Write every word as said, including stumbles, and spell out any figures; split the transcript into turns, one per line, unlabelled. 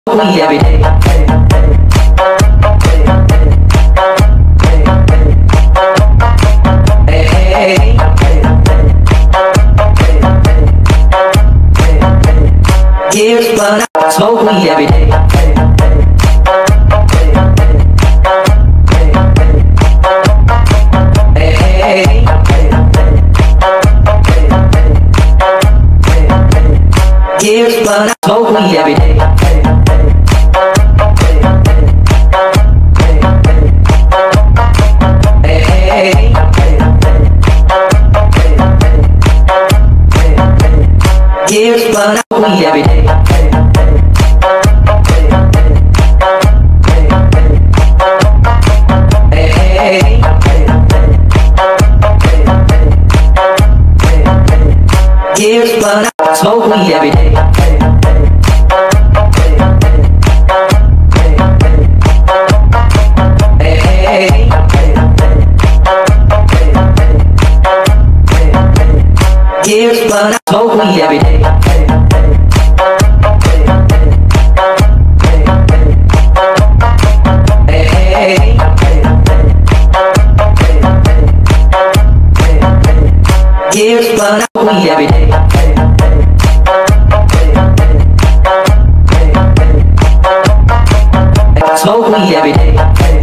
me every day. Hey, years but I smoke me every day. Hey, years but I smoke me every day. Years but I smoke me every day. Hey, years but I smoke me every day. Hey, years but I smoke me every day. Hey, years but I smoke me every day. Smoke me every day.